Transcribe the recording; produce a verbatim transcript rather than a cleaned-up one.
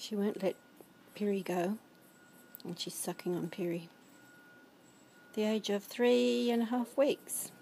She won't let Piri go, and she's sucking on Piri. The age of three and a half weeks.